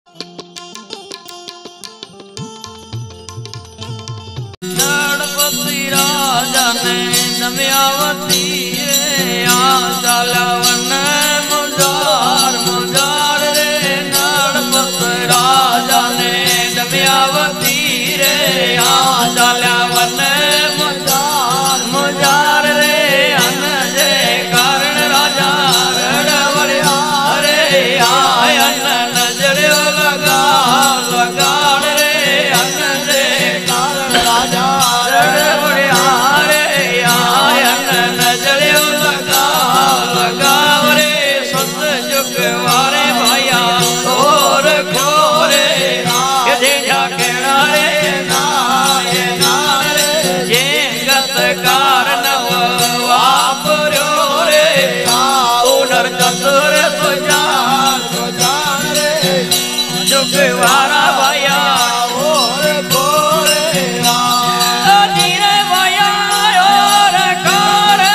गणपति राजा ने दमयावती रे आ चाला वन मुजार मुजार रे। गणपति राजा ने दमयावती रे आ चाला वन मुजार मुजार रे। अन जे कारण राजा रड़वड़िया रे आय अन नजरियो लगा लगाड़ रे। अन जे कारण राजा रड़वड़िया रे आय अन नजरियो लगा लगाव रे। सत जुग वारे भाया और खोरे ये झाकेड़ा रे नाय नारे। जे गत कारण वापरो रे उनर चतुर सुजान सुजान रे। जुग वारा भाया और खोरे धीरे भाया और खोरे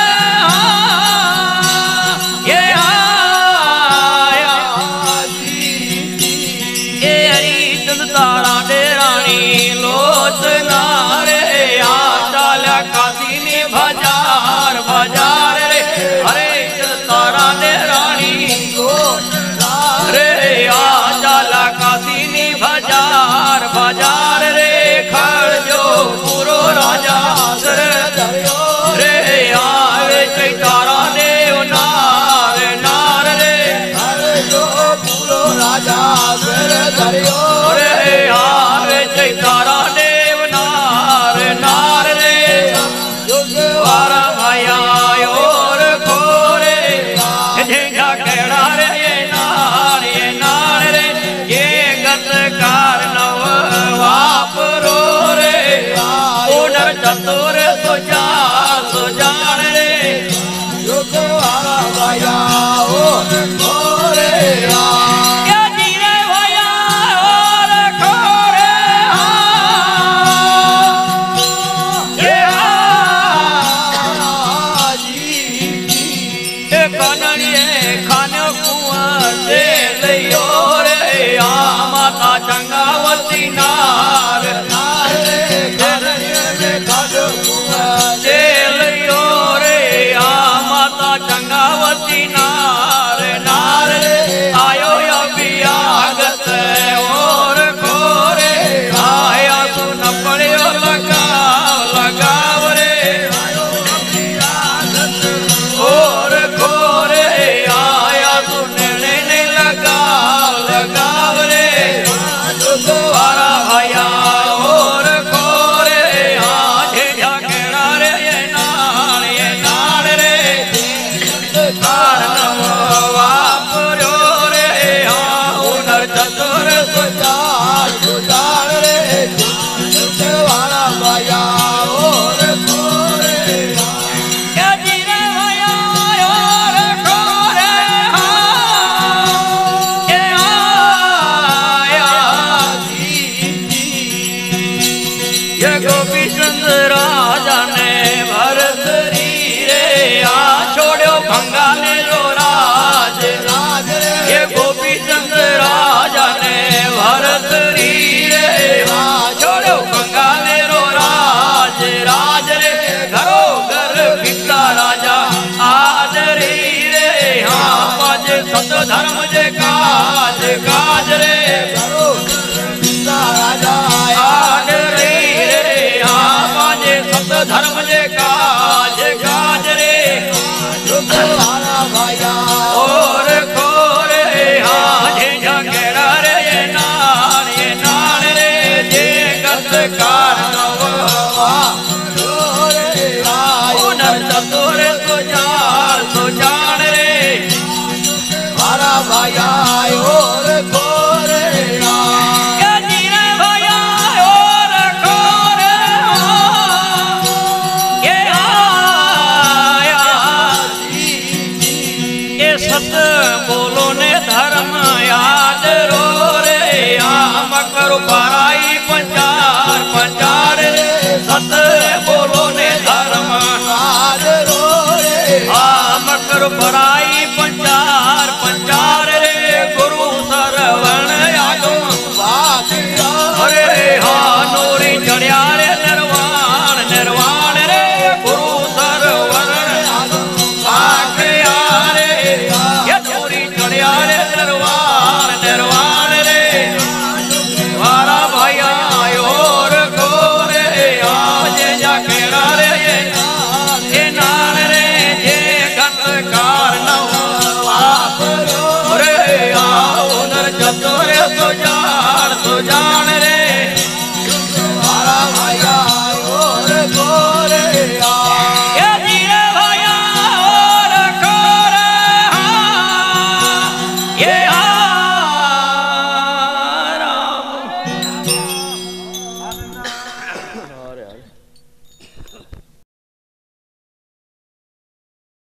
ये आया ये हरिचंद तारा दे रानी लोचना रे। आ चाल्या कासिनी बाजार बाजार रे। हरिचंद तारा दे रानी लोचना रे। आ चाल्या कासिनी बाजार बाजार रे। खड़जो पूरो राजा सर धरियो रे। आवे चैतारा देव नार नार रे। खड़जो पूरो राजा सर धरियो रे। आवे चैतारा देव नार नार रे। वारा भाया और खोरे झेझा केड़ा रे ये नार रे। ये गत कारण वापरो रे उनर चतुर सुजान सुजान रे। युग वारा भाया और खोरे ये धीरे भाया और खोरे ये कनड़िए खाने कुआं से लियो रे। आ माता चंगावती नार नार रे। कनड़िए खाने कुआं से लियो रे। आ माता चंगावती नार नार रे। आयो या बियागत और खोरे आया सुन पड़ियो लगाव लगाव रे। और खोरे आया सुनने ने लगाव लगाव रे। वारा भाया और खोरे आज झगड़ा रे ये नाल रे। कारण वापरो रे उनर चतुर सुजान सुजान रे। वारा भाया और खोरे ये धीरे भाया और खोरे ये आया ये गोपी चंद राजा ने भरत रे। आ छोड़ो भंगा ने लो राज राज रे। ये गोपी चंद राजा ने भरत रे। आ छोड़ो भंगा ने लो राज राज रे। घरो घर फिरता राजा आज रे। हाँ पाज सत धर्म जे काज काज रे। घरो घर फिरता राजा आज रे। हाँ पाज सत धर्म जे काज काज रे। वारा भाया और खोरे हाँ झेझा केड़ा रे ये नाल रे। जे गत कारण उनर चतुर सुजान सुजान रे। वारा भाया और खोरे ये धीरे भाया और खोरे ये आया ये सत बोलो ने धर्म याद रो रे। आम करो पराई पंचार पंचार रे। सत बोलो ने धर्म याद रो रे। आम करो पराई